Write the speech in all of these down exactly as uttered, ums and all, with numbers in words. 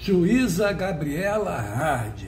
Juíza Gabriela Hard,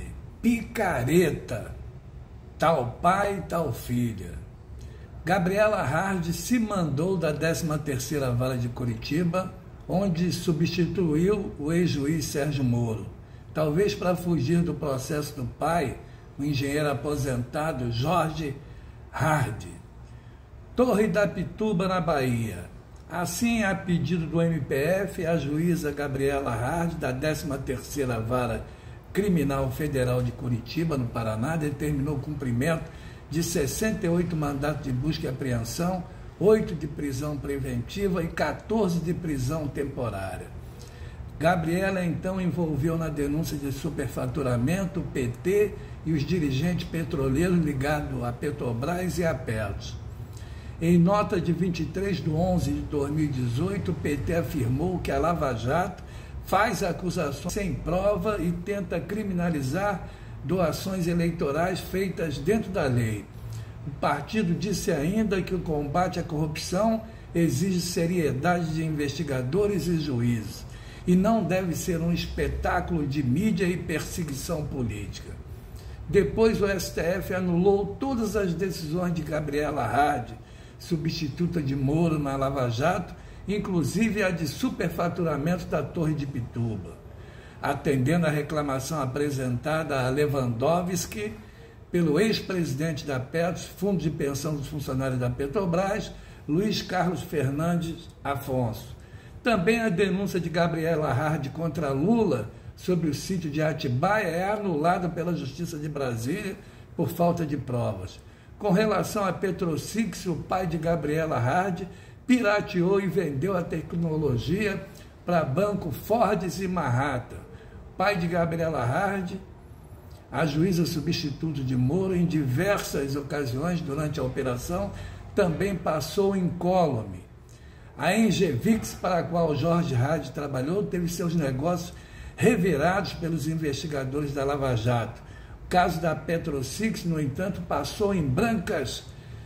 picareta, tal pai, tal filha. Gabriela Hard se mandou da décima terceira Vara de Curitiba, onde substituiu o ex-juiz Sérgio Moro, talvez para fugir do processo do pai, o engenheiro aposentado Jorge Hard. Torre da Pituba, na Bahia. Assim, a pedido do M P F, a juíza Gabriela Hard, da décima terceira Vara Criminal Federal de Curitiba, no Paraná, determinou o cumprimento de sessenta e oito mandatos de busca e apreensão, oito de prisão preventiva e quatorze de prisão temporária. Gabriela, então, envolveu na denúncia de superfaturamento o P T e os dirigentes petroleiros ligados a Petrobras e a Petros. Em nota de vinte e três de onze de dois mil e dezoito, o P T afirmou que a Lava Jato faz acusações sem prova e tenta criminalizar doações eleitorais feitas dentro da lei. O partido disse ainda que o combate à corrupção exige seriedade de investigadores e juízes e não deve ser um espetáculo de mídia e perseguição política. Depois, o S T F anulou todas as decisões de Gabriela Hard, substituta de Moro na Lava Jato, inclusive a de superfaturamento da Torre de Pituba, atendendo a reclamação apresentada a Lewandowski pelo ex-presidente da Petros, Fundo de Pensão dos Funcionários da Petrobras, Luiz Carlos Fernandes Afonso. Também a denúncia de Gabriela Hard contra Lula sobre o sítio de Atibaia é anulada pela Justiça de Brasília por falta de provas. Com relação a Petrosix, o pai de Gabriela Hard pirateou e vendeu a tecnologia para banco Fordes e Marrata. Pai de Gabriela Hard, a juíza substituta de Moro, em diversas ocasiões durante a operação, também passou incólume. A Engevix, para a qual Jorge Hard trabalhou, teve seus negócios revirados pelos investigadores da Lava Jato. O caso da Petrosix, no entanto, passou em brancas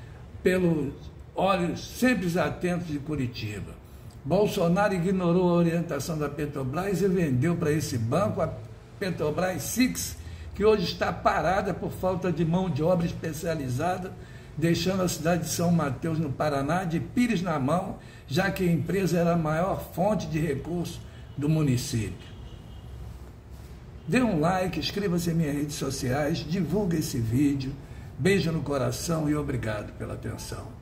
pelos olhos sempre atentos de Curitiba. Bolsonaro ignorou a orientação da Petrobras e vendeu para esse banco a Petrobras Six, que hoje está parada por falta de mão de obra especializada, deixando a cidade de São Mateus, no Paraná, de pires na mão, já que a empresa era a maior fonte de recursos do município. Dê um like, inscreva-se em minhas redes sociais, divulgue esse vídeo, beijo no coração e obrigado pela atenção.